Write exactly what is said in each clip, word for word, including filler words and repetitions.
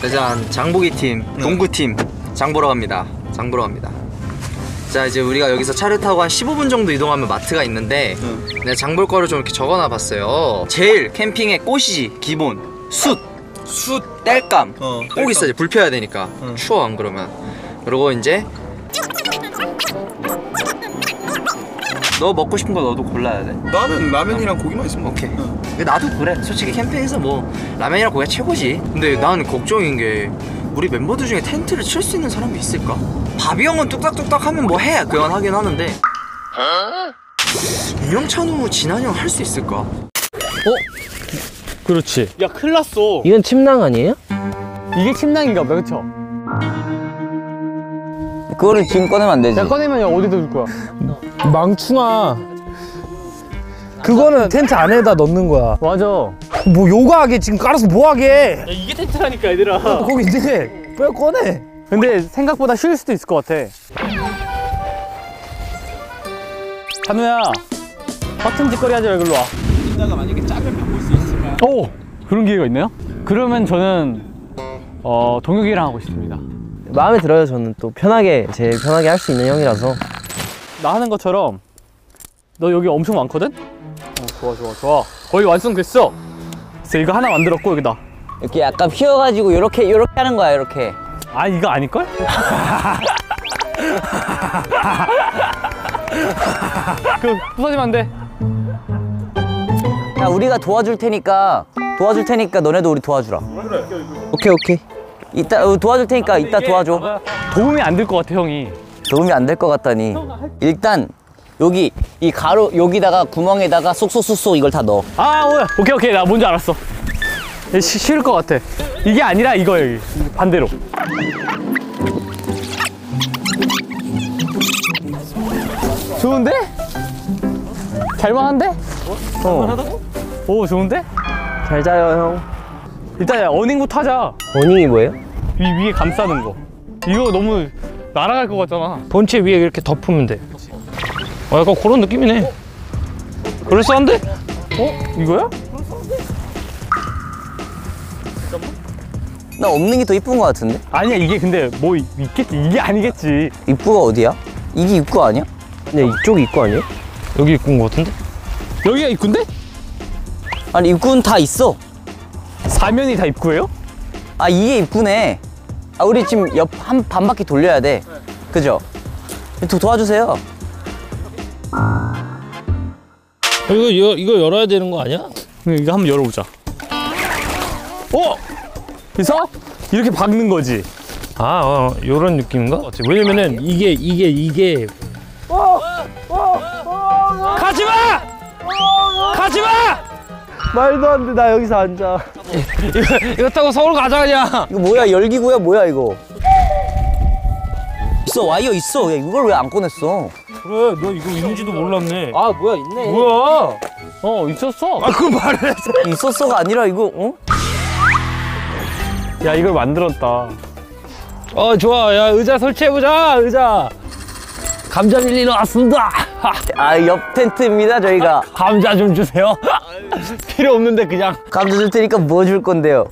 짜잔, 장보기 팀, 농구 팀 장 보러 갑니다. 장 보러 갑니다. 자, 이제 우리가 여기서 차를 타고 한 십오 분 정도 이동하면 마트가 있는데 응. 내가 장 볼 거를 좀 이렇게 적어놔 봤어요. 제일 캠핑의 꽃이지, 기본 숯! 숯! 땔감! 어, 꼭 있어야지. 불 펴야 되니까. 응. 추워 안 그러면. 그리고 이제 너 먹고 싶은 거 너도 골라야 돼. 나는 라면이랑 어. 고기만 있으면 오케이. 응. 나도 그래. 솔직히 캠핑에서 뭐 라면이랑 고기가 최고지. 근데 나는 걱정인 게 우리 멤버들 중에 텐트를 칠 수 있는 사람이 있을까? 바비 형은 뚝딱뚝딱 하면 뭐 해. 그건 하긴 하는데 어? 유영찬우, 진한이 형 할 수 있을까? 어? 그렇지. 야, 큰일 났어. 이건 침낭 아니에요? 이게 침낭인가 봐, 그쵸? 그거를 지금 꺼내면 안 되지. 야, 꺼내면 어디다 둘 거야? 망충아, 그거는 텐트 안에다 넣는 거야. 맞아. 뭐 요가하게 지금 깔아서 뭐하게. 야, 이게 텐트라니까, 얘들아. 거기 이제 빨리 꺼내. 근데 생각보다 쉬울 수도 있을 것 같아. 찬우야, 허튼 짓거리 하지 말고 일로 와. 이따가 만약에 짜면 바꿀 수 있을까요? 오! 그런 기회가 있나요? 그러면 저는 어, 동혁이랑 하고 싶습니다. 마음에 들어요. 저는 또 편하게, 제일 편하게 할 수 있는 형이라서. 나 하는 것처럼 너 여기 엄청 많거든? 어, 좋아 좋아 좋아. 거의 완성됐어. 그래서 이거 하나 만들었고 여기다 이렇게 약간 휘어가지고 요렇게 요렇게 하는 거야, 요렇게. 아, 이거 아닐걸? 그 부서지면 안 돼. 야, 우리가 도와줄 테니까 도와줄 테니까 너네도 우리 도와주라. 그래. 오케이 오케이. 이따 어, 도와줄 테니까 이따 도와줘. 도움이 안 될 것 같아, 형이. 도움이 안 될 것 같다니. 일단 여기 이 가로 여기다가 구멍에다가 쏙쏙쏙쏙 이걸 다 넣어. 아, 뭐야. 오케이 오케이, 나 뭔지 알았어. 시, 싫을 것 같아. 이게 아니라 이거 여기 반대로. 좋은데? 잘만한데? 어. 오, 좋은데? 잘 자요, 형. 일단 어닝부터 하자. 어닝이 뭐예요? 위, 위에 감싸는 거. 이거 너무 날아갈 것 같잖아. 본체 위에 이렇게 덮으면 돼. 어, 약간 그런 느낌이네. 그럴싸한데? 어? 이거야? 나 없는 게 더 이쁜 것 같은데? 아니야, 이게 근데 뭐 있겠지. 이게 아니겠지. 입구가 어디야? 이게 입구 아니야? 근데 이쪽이 입구 아니에요? 여기 입구인 것 같은데? 여기가 입구인데? 아니 입구는 다 있어. 사면이 다 입구예요? 아, 이게 입구네. 아, 우리 지금 옆 한 반 바퀴 돌려야 돼. 그죠? 도, 도와주세요. 이거, 이거, 이거 열어야 되는 거 아니야? 이거 한번 열어보자. 어? 그래서 이렇게 박는 거지. 아, 어, 요런 느낌인가? 왜냐면은 이게, 이게, 이게. 가지 마! 가지 마! 말도 안 돼, 나 여기서 앉아. 이거, 이거 타고 서울 가자, 그냥. 이거 뭐야? 열기구야 뭐야 이거? 있어, 와이어 있어. 야, 이걸 왜 안 꺼냈어? 그래, 너 이거 있는지도 몰랐네. 아, 뭐야, 있네. 뭐야? 어, 있었어. 아, 그거 말해. 있었어가 아니라 이거, 어? 야, 이걸 만들었다. 어, 좋아. 야, 의자 설치해보자, 의자. 감자 밀리러 왔습니다. 아, 옆 텐트입니다, 저희가. 감자 좀 주세요. 필요 없는데 그냥. 감자 줄 테니까 뭐 줄 건데요?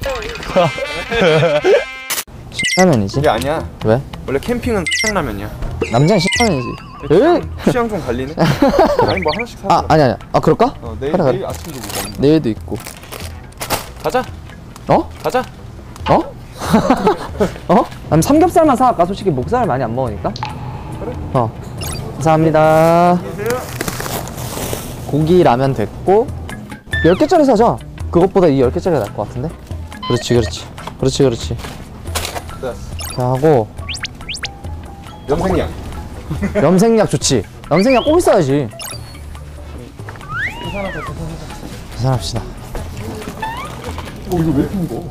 라면이지? 이게 아니야. 왜? 원래 캠핑은 라면이야. 남자는 라면이지. 취향 좀 갈리네. 아니 뭐 하나씩 사자. 아, 아니 아니. 아, 그럴까? 어, 내일, 그래, 그래. 내일 아침도 뭐 먹는. 내일도 있고. 가자. 어? 가자. 어? 어? 난 삼겹살만 사갈까? 솔직히 목살을 많이 안 먹으니까. 그래. 어. 감사합니다. 고기 라면 됐고 열 개짜리 사자. 그것보다 이 열 개짜리가 나을 것 같은데? 그렇지 그렇지 그렇지 그렇지. 자, 하고 염색약. 염색약 좋지. 염색약 꼭 있어야지. 계산하자 계산하자. 계산합시다. 어, 이거 왜 이렇게 무거워?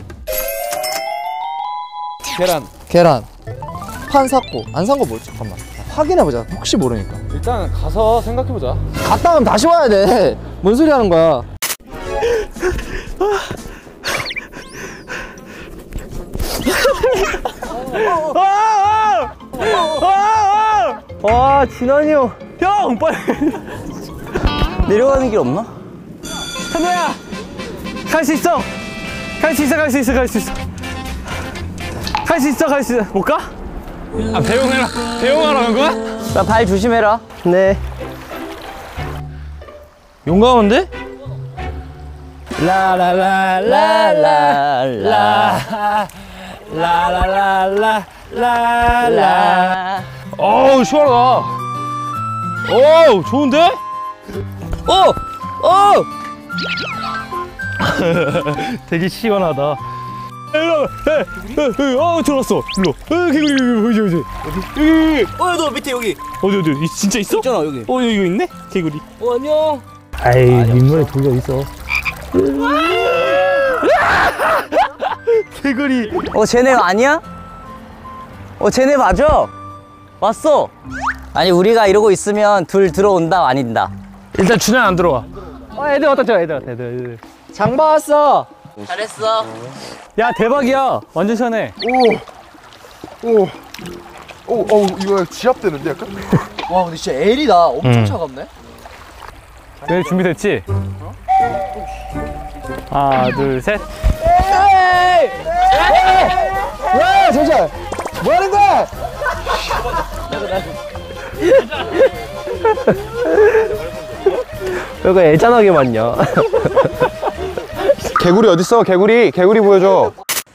계란. 계란 판 샀고 안 산 거 뭐지? 잠깐만 확인해보자. 혹시 모르니까. 일단 가서 생각해보자. 갔다 오면 다시 와야 돼. 뭔 소리 하는 거야? 와, 진환이 형. 형, 빨리. 내려가는 길 없나? 찬우야, 갈 수 있어. 갈 수 있어, 갈 수 있어, 갈 수 있어. 갈 수 있어, 갈 수 있어. 못 가? 아, 배웅해라. 배웅하러 간 거야? 자, 발 조심해라. 네. 용감한데? 라라라라라라 라라라라라라. 어우, 시원하다. 어우, 좋은데? 오! 오! 되게 시원하다. 일로, 에, 에, 에, 어, 들어왔어. 일로. 에, 개구리, 보이지, 보이지. 여기, 어, 너 밑에 여기. 어디, 어디, 이- 진짜 있어? 있잖아, 여기. 어, 이거 있네? 개구리. 어, 안녕. 아이, 민물에 돌려 있어. 개구리. 어, 쟤네 아니야? 어, 쟤네 맞아. 왔어. 아니, 우리가 이러고 있으면 둘 들어온다, 아닌다. 일단 준현 안 들어와. 어, 애들 왔다, 저 애들 왔다, 애들, 애들. 장봐 왔어. 잘했어. 야, 대박이야. 완전 시원해. 오, 오, 오, 이거 지압되는데 약간? 와 근데 진짜 L이다. 엄청 음. 차갑네. 네, 준비됐지? 하나, 둘, 셋. 와 잠시만. 뭐 하는 거야? 왜 이거 애잔하게 맞냐? 개구리 어딨어? 개구리, 개구리 보여줘.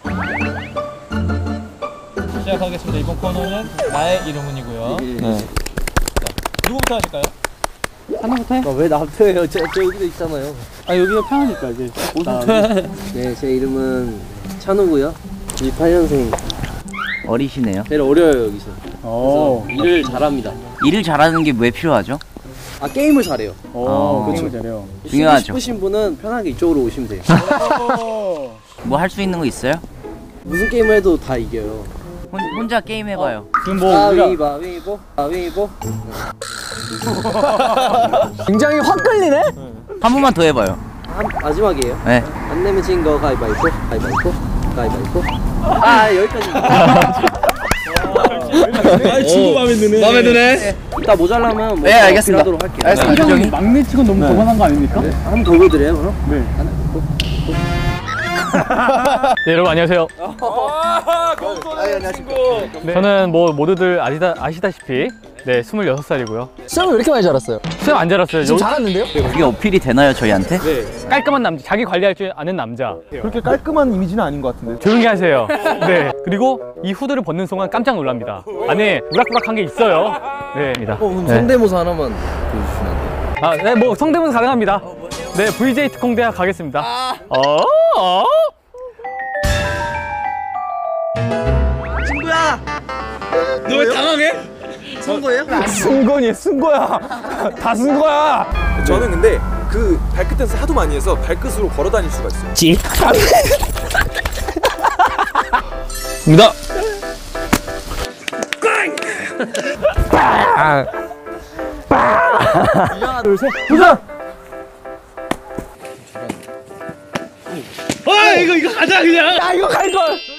시작하겠습니다. 이번 코너는 나의 이름은이고요. 네. 자, 누구부터 하실까요? 왜 남편이에요? 저, 저 여기도 있잖아요. 아, 여기가 편하니까 이제. 네, 제 이름은 찬우고요. 이십팔 년생. 어리시네요. 제일 어려요 여기서. 어. 그래서 일을 잘합니다. 일을 잘하는 게 왜 필요하죠? 아 게임을 잘해요. 어, 그쵸. 그렇죠. 잘해요. 쉬고 중요하죠. 싶으신 분은 편하게 이쪽으로 오시면 돼요. 뭐 할 수 있는 거 있어요? 무슨 게임을 해도 다 이겨요. 혼, 혼자 게임 해봐요. 지금 뭐 우리가 가위바위보, 가위바위보. 굉장히 확 끌리네. 한 번만 더 해봐요. 한, 마지막이에요. 네. 안 내면 진 거 가위바위보, 가위바위보, 가위바위보. 아 여기까지. 아, 친구 마음에 드네. 마음에 드네. 이따 모자라면 뭐 네, 알겠습니다. 하도록 할게요. 알겠습니다. 형이 막내 치곤 너무 거만한 거 아닙니까? 네, 한번 더 보여드려요 그럼? 네, 여러분 안녕하세요. 아, 네. 저는 뭐 모두들 아시다, 아시다시피 네, 스물여섯 살이고요. 수염을 왜 이렇게 많이 자랐어요? 수염 안 자랐어요. 지금 여기 자랐는데요? 그게 어필이 되나요, 저희한테? 깔끔한 남자, 자기 관리할 줄 아는 남자. 그렇게 깔끔한 이미지는 아닌 것 같은데. 조용히 하세요. 네. 그리고 이 후드를 벗는 순간 깜짝 놀랍니다. 안에 우락부락한 게 있어요. 네, 입니다. 어, 그럼 네. 성대모사 하나만 보여주시면 안 돼요? 아, 네, 뭐 성대모사 가능합니다. 네, 브이제이 특공대학 가겠습니다. 어? 어? 너 왜 당황해? 승건이 쓴 거야. 다 쓴 거야. 저는 근데 그 발끝 댄스 하도 많이 해서 발끝으로 걸어 다닐 수가 있어요. 지. 입니다. 빵! 빵! 둘, 셋, 도전! 아, 이거 이거 가자 그냥. 야, 이거 갈 걸.